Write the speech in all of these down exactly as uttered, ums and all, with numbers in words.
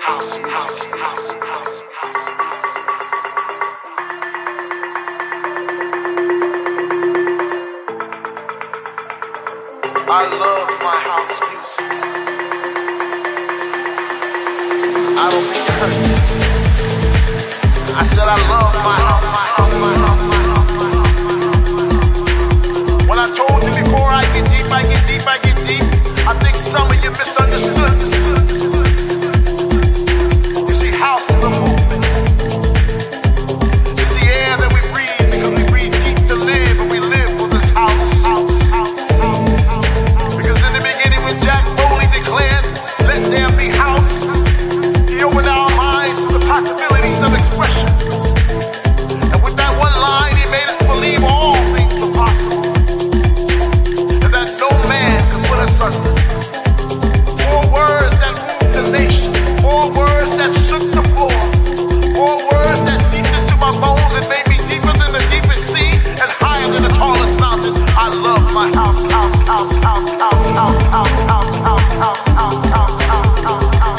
house music. I love my house music. I don't mean to hurt you. I said I love my house, my house, my house, my house. When I told you before I get deep, I get deep, I get deep, I think some of you misunderstood. You see, house is a movement. It's the air that we breathe because we breathe deep to live, and we live for this house. Because in the beginning when Jack Foley declared, let there be house, he opened our minds to the possibilities of expression. And with that one line, he made us believe all things are possible. And that no man could put us under. Four words that moved the nation. Four words that shook the floor. Four words that seeped into my bones and made me deeper than the deepest sea and higher than the tallest mountain. I love my house, house, house, house, house, house, house, house, house, house, house, house, house, house, house.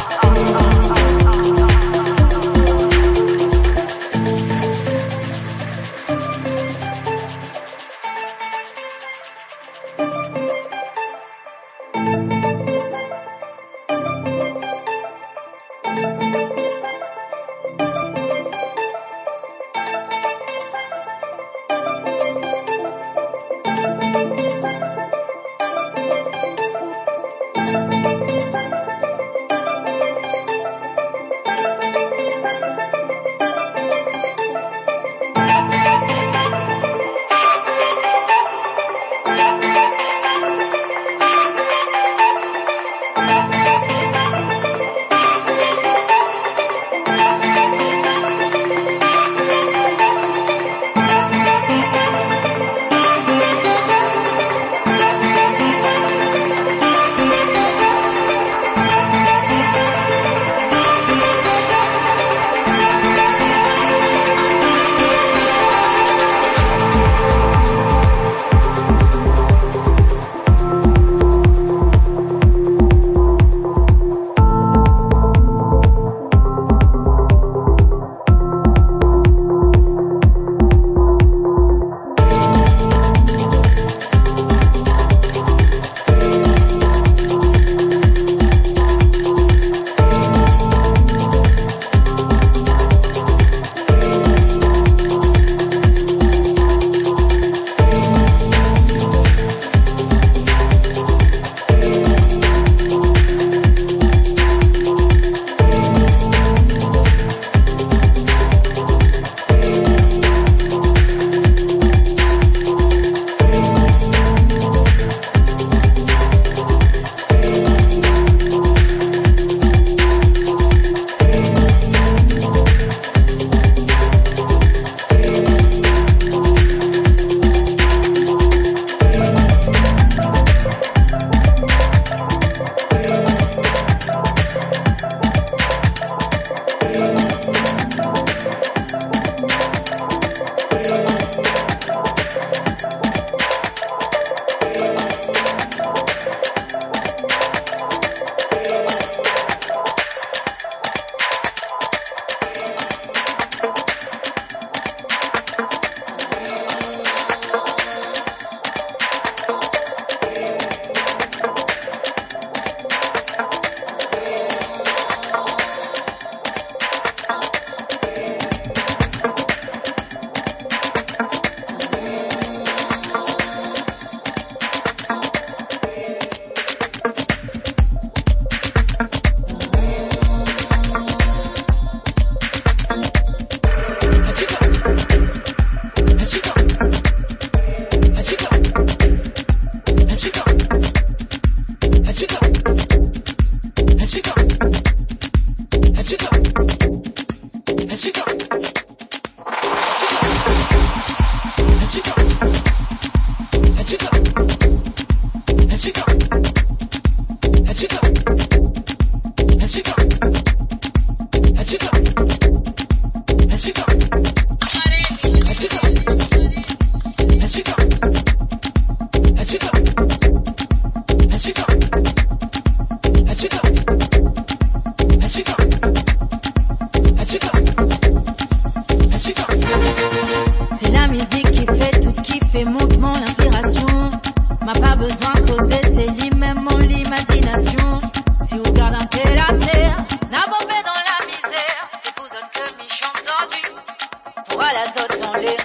besoin de causer, c'est lui-même mon l'imagination. Si vous regardez un peu la terre, n'a bombé dans la misère. C'est pour ça que mes chants sortis, pour à la zotte en l'air.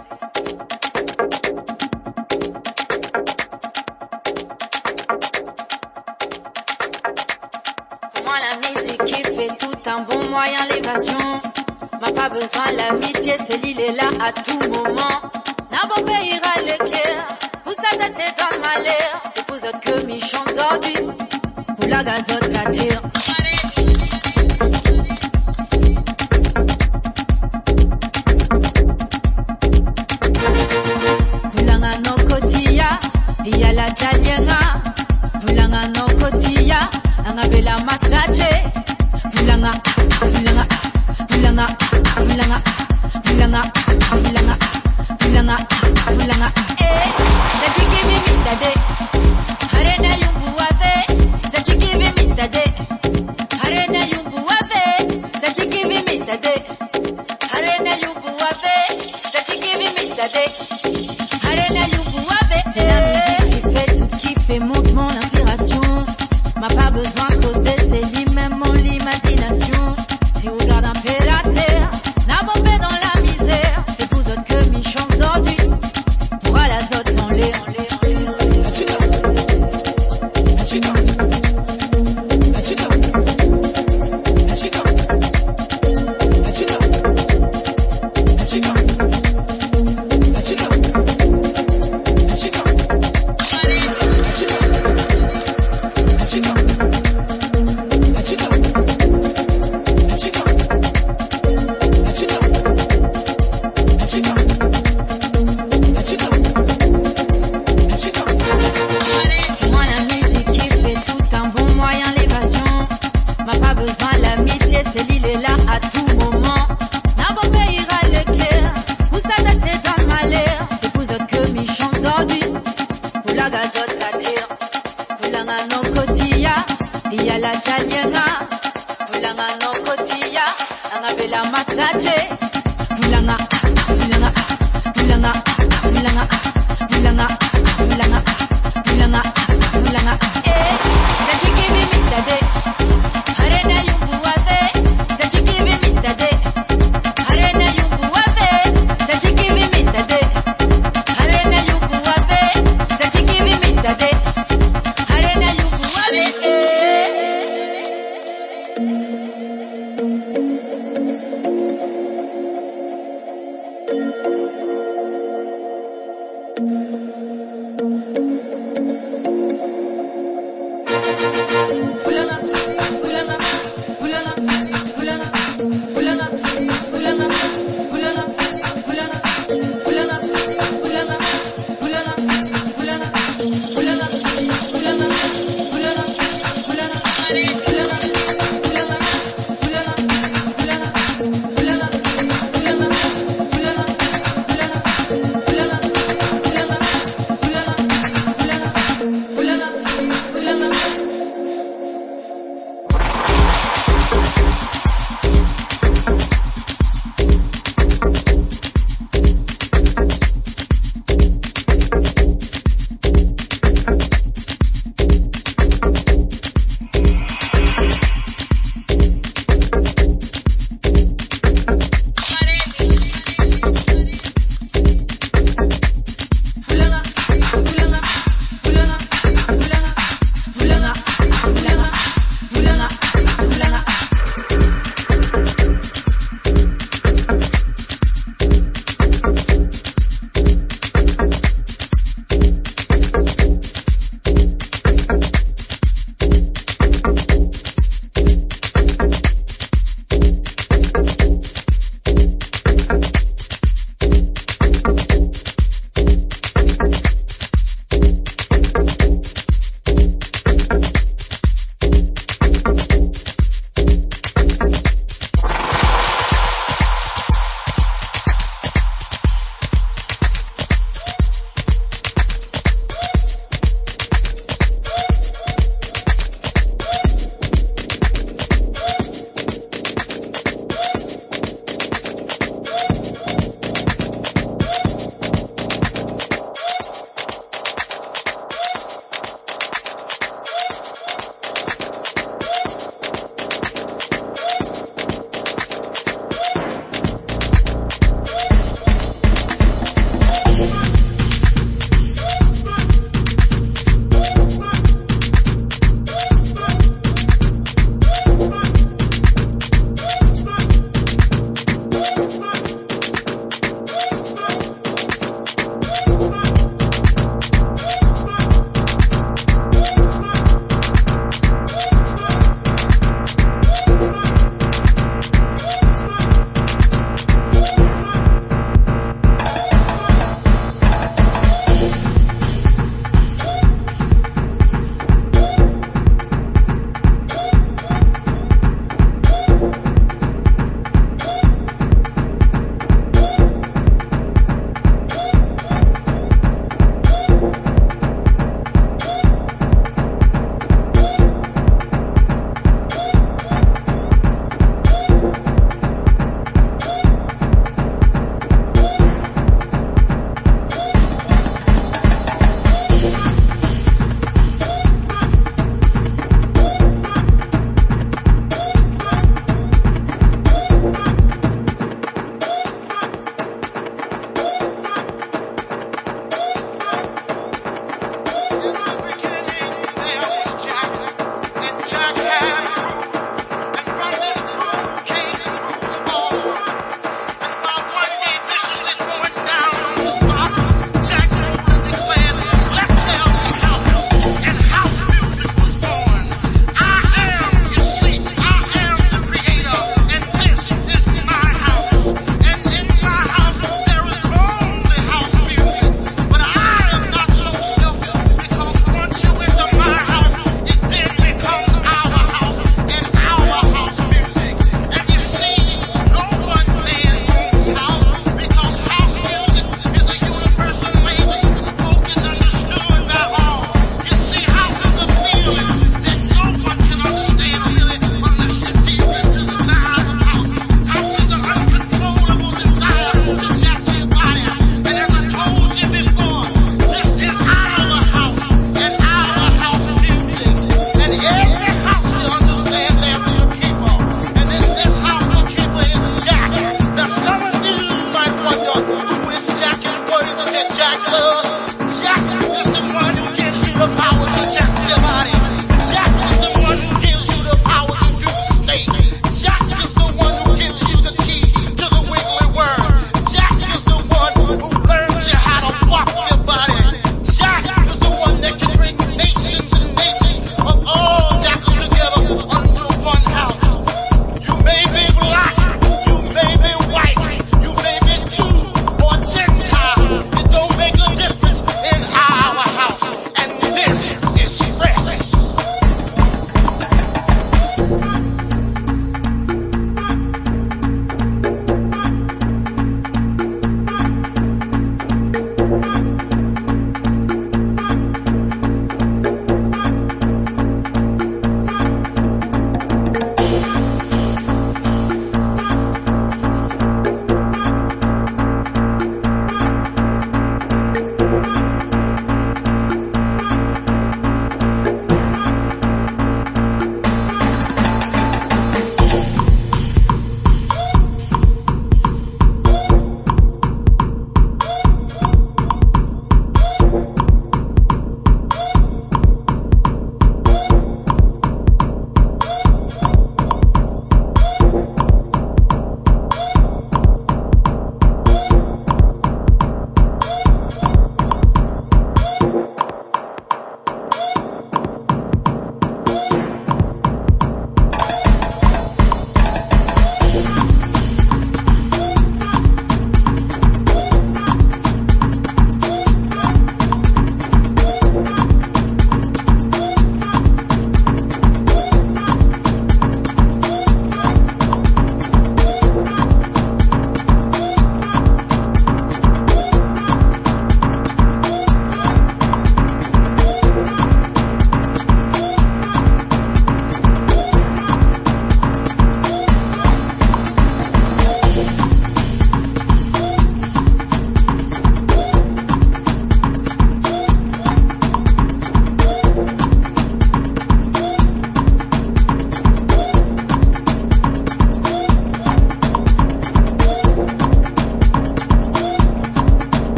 Pour moi la musique qui fait tout un bon moyen l'évasion. M'a pas besoin l'amitié, c'est l'île est là à tout moment. N'a bombé ira l'éclair. Pour sa tête est dans le malheur. C'est pour ça que mes chants sortis, pour la gazote t'attire. Vulanga no kotilla, iya la talienga. Vulanga no kotilla, anga bela masache. Vulanga, vulanga, vulanga, vulanga, vulanga, vulanga, vulanga, vulanga. Eh, zachiki bibi dade, harena yumbu wafe. Zachiki bibi dade, harena yumbu wafe. Zachiki bibi dade, harena yumbu wafe. Zachiki bibi dade, harena yumbu wafe. C'est la musique qui fait tout, qui fait monte mon inspiration. M'a pas besoin de causer, c'est lui-même mon l'imagination. Si vous regardez un peu la terre, n'a bombé dans la misère. C'est pour autres que mes chants sortis, pour à la zotte en l'air.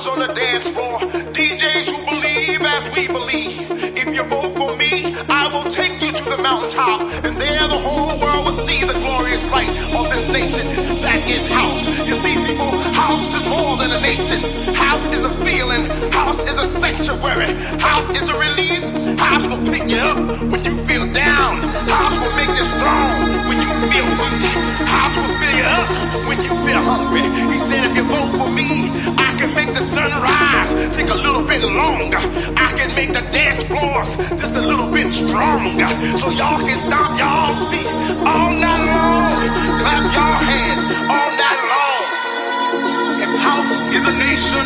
house on the dance floor. D Js who believe as we believe. If you vote for me, I will take you to the mountaintop, and there the whole world will see the glorious light of this nation. That is house. You see, people, house is more than a nation. House is a feeling. House is a sanctuary. House is a release. House will pick you up when you feel down. House will make you strong when you feel weak. House will fill you up when you feel hungry. He said, if you vote for me, I can make the sun rise, take a little bit longer. I can make the dance floors just a little bit stronger. So y'all can stomp y'all feet all night long. Clap your hands all night long. If house is a nation,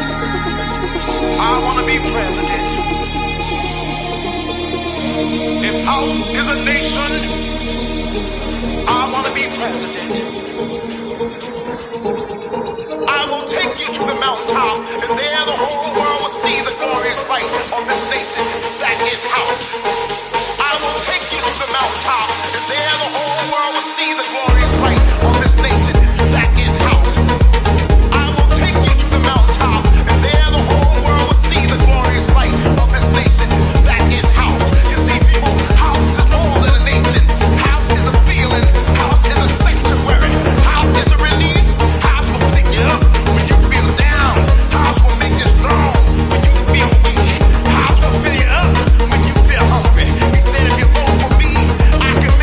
I want to be president. If house is a nation, I want to be president. I will take you to the mountaintop, and there the whole world will see the glorious light of this nation. That is house. I will take you to the mountaintop, and there the whole world will see the glorious light of this nation. That is house. I will take you to the mountaintop, and there the whole world will see the glorious light of this nation. That is house. You see, people, house is more than a nation. House is a feeling. House is a sanctuary. House is a release. House will pick you up when you feel down. House will make you strong when you feel weak. House will fill you up when you feel hungry. He said, if you vote for me, I can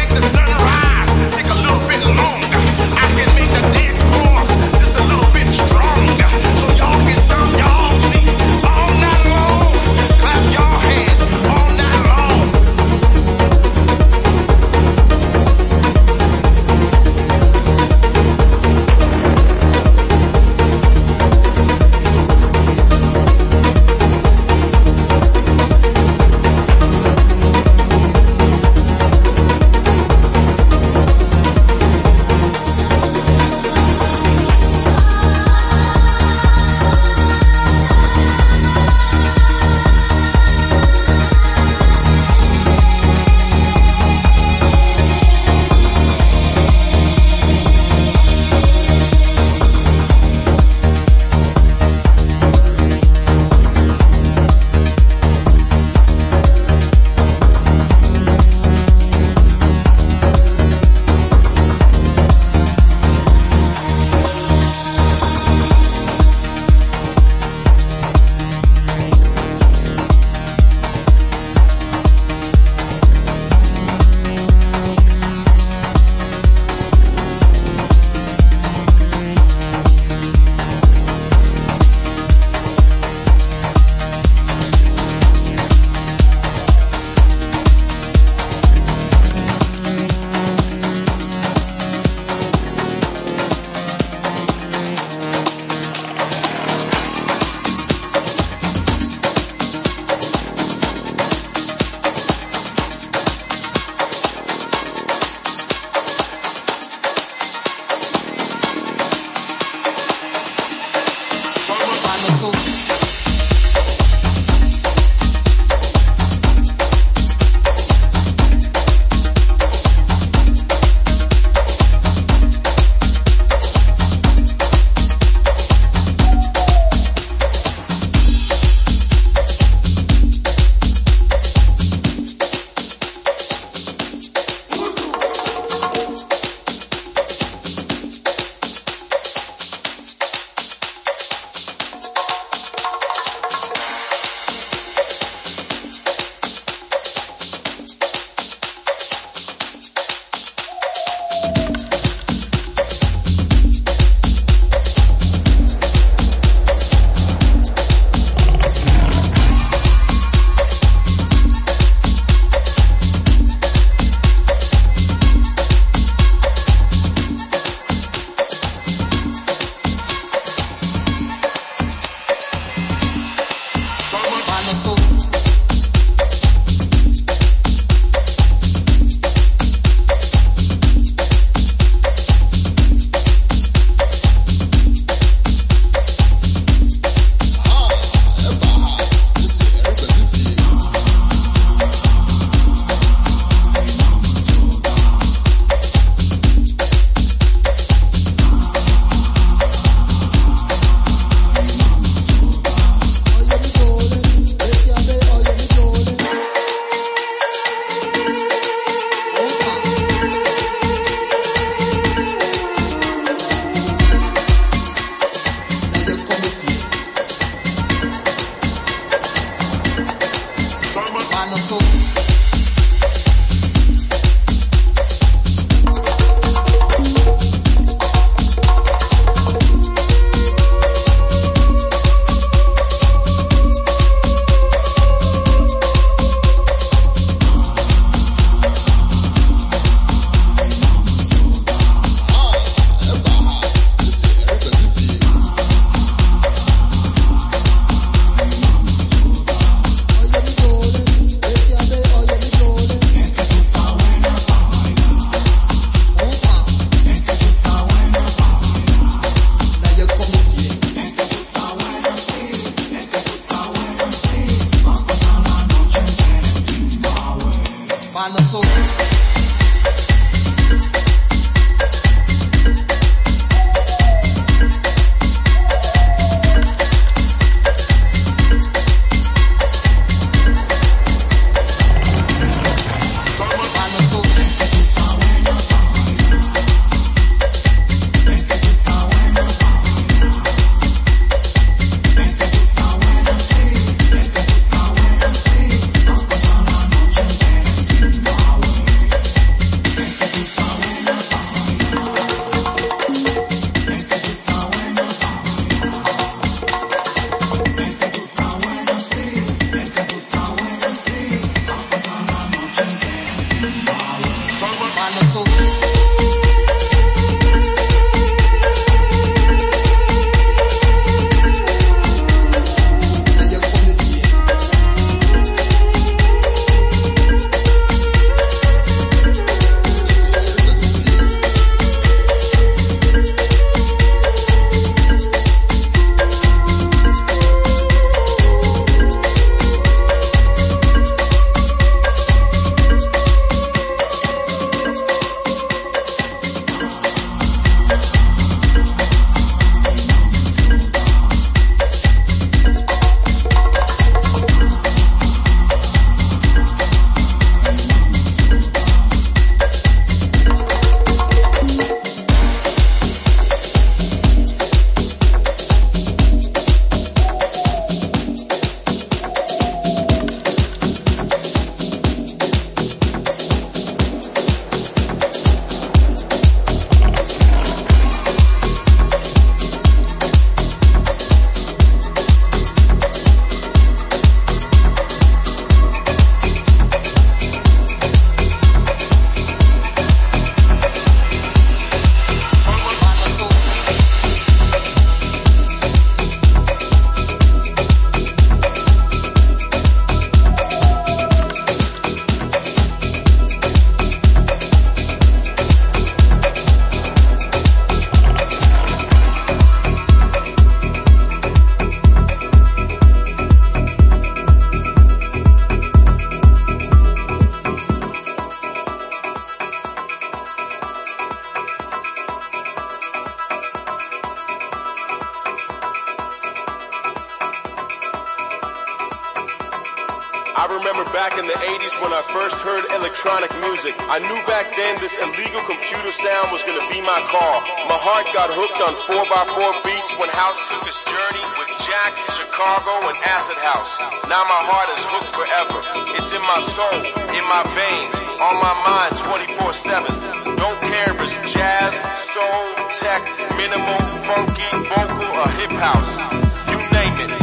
I remember back in the eighties when I first heard electronic music. I knew back then this illegal computer sound was gonna be my call. My heart got hooked on four by four beats when House took its journey with Jack, Chicago, and Acid House. Now my heart is hooked forever. It's in my soul, in my veins, on my mind twenty-four seven. Don't care if it's jazz, soul, tech, minimal, funky, vocal, or hip house. You name it.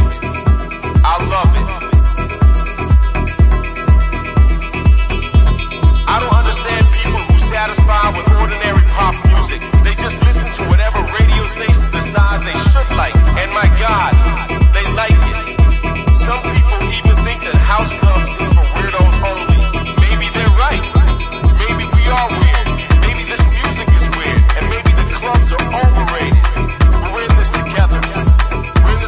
I love it. I don't understand people who satisfy with ordinary pop music. They just listen to whatever radio station decides they should like. And my God, they like it. Some people even think that house clubs is for weirdos only. Maybe they're right. Maybe we are weird. Maybe this music is weird. And maybe the clubs are overrated. But we're in this together. We're in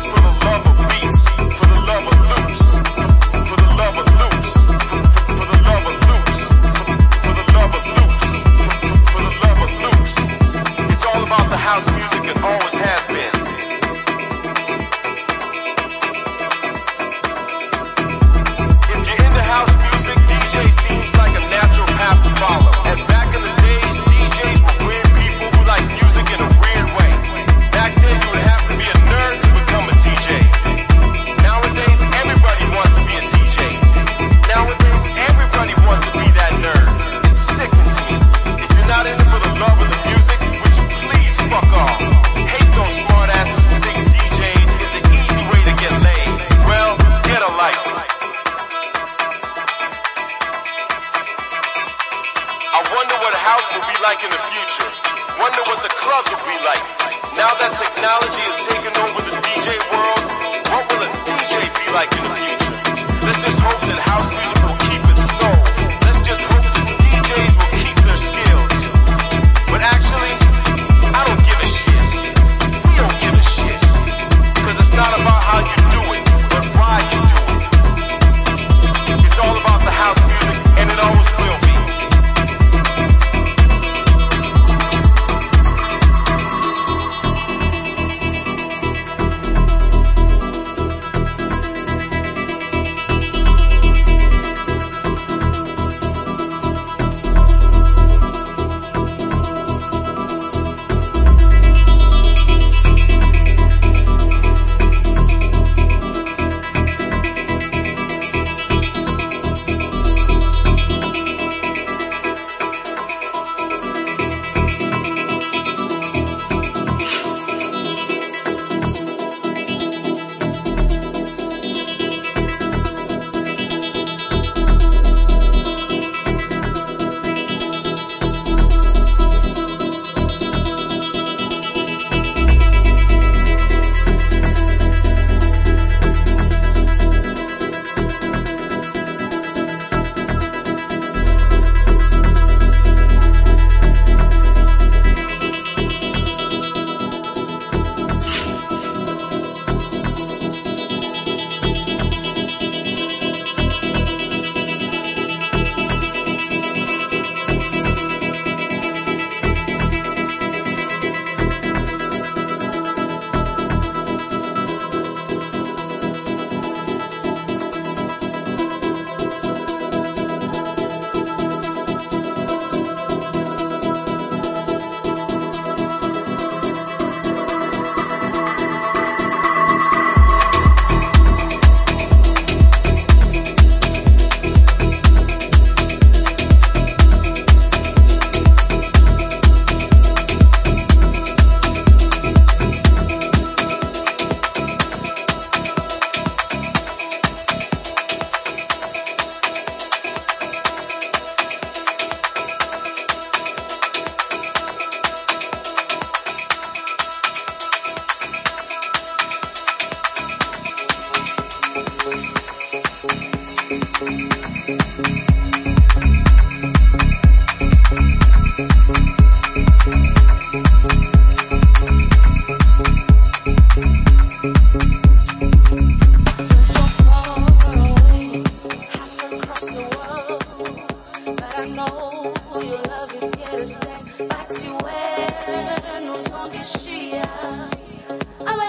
like in the future. Wonder what the clubs will be like. Now that technology has taken over the D J world, what will a D J be like in the future? Let's just hope that house music will keep its soul. Let's just hope that D Js will keep their skills. But actually, I don't give a shit. We don't give a shit. Cause it's not about how you do it, but why you do it. It's all about the house music, and it always will be.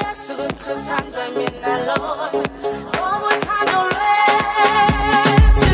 Time,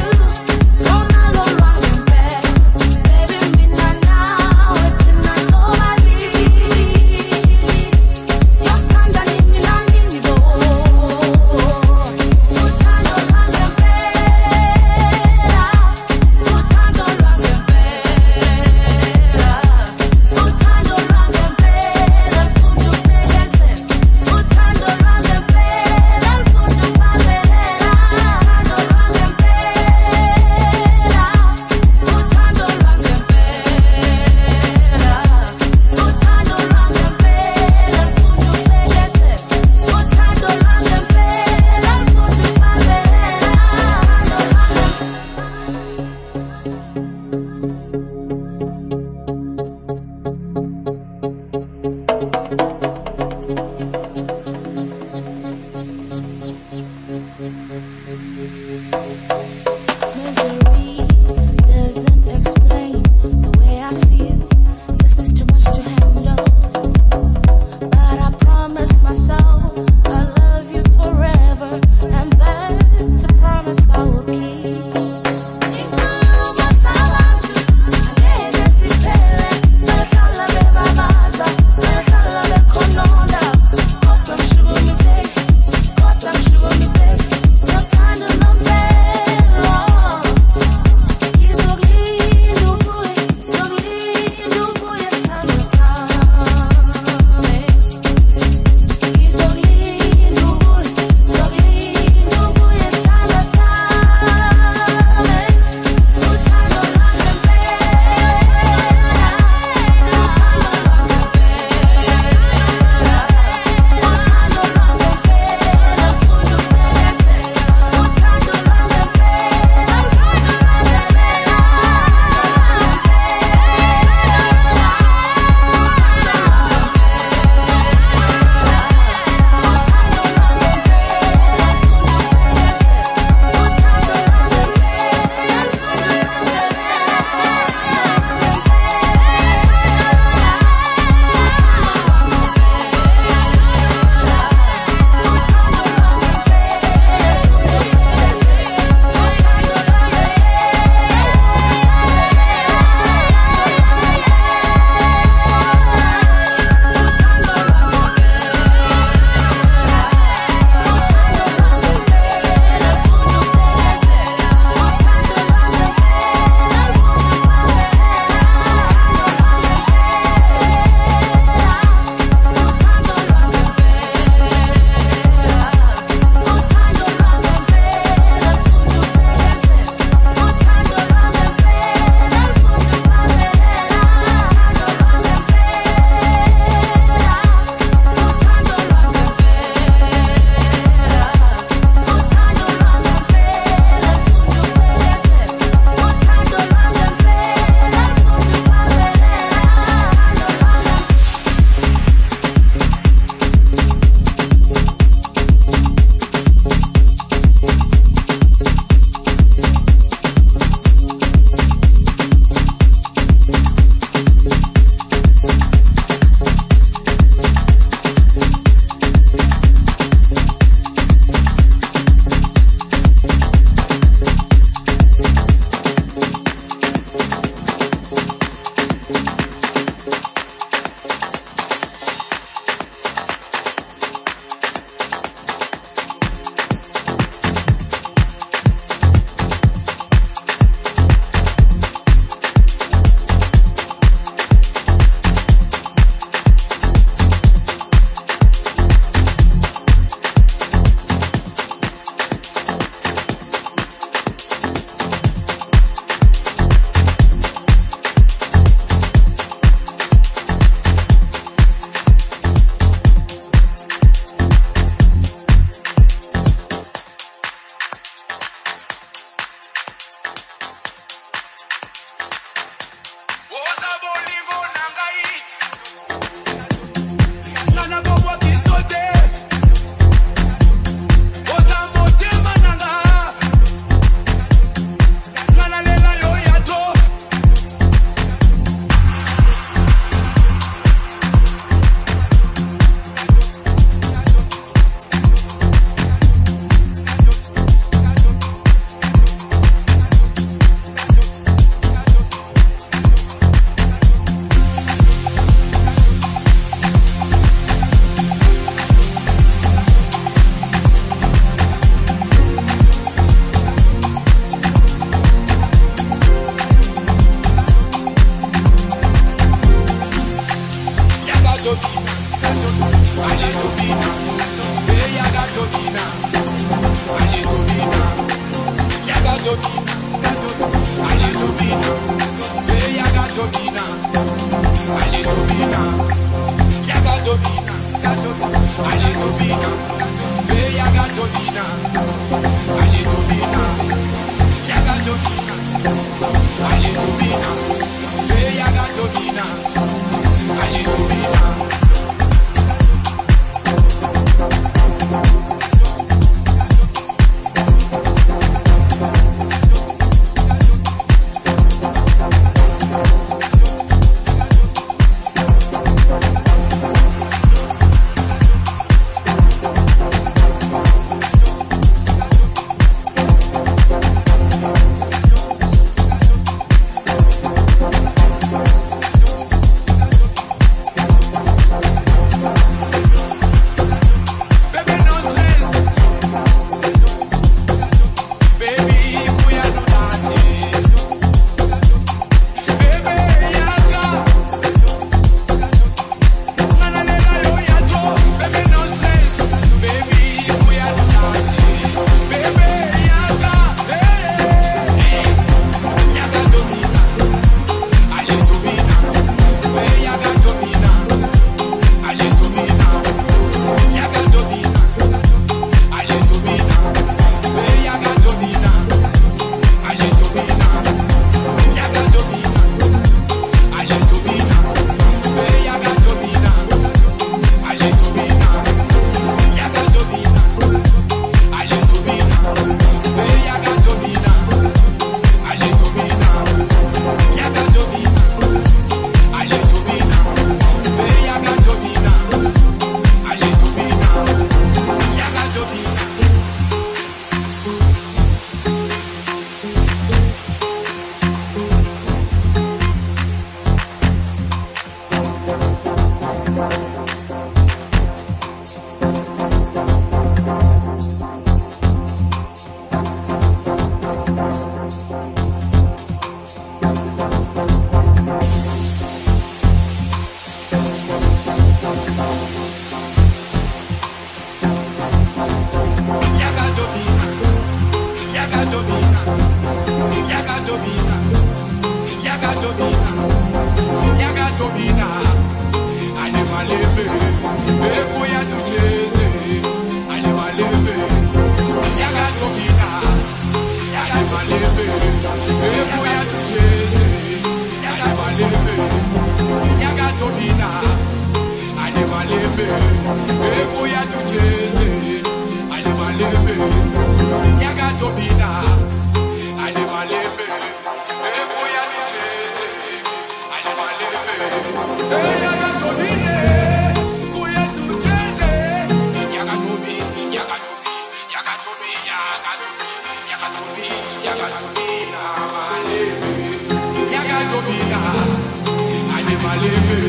Yagatobina, Animalebe, Epoya to Chase, Animalebe, Yagatobina, Animalebe, Epoya to Chase, Animalebe, Yagatobina, Animalebe, Epoya to Chase, Animalebe, Yagatobina, Animalebe, Epoya to Chase, Animalebe, Yagatobina, Kuya to Chase, Yagatobi, Yagatobi, Yagatobi, Yagatobi, Yagatobi, Yagatobina, Yagatobina, Animalebe.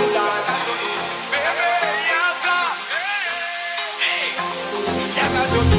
Baby,